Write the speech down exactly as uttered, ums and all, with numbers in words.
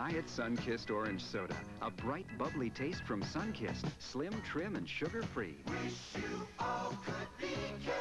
Diet Sunkist Orange Soda. A bright, bubbly taste from Sunkist. Slim, trim, and sugar-free. Wish you all could be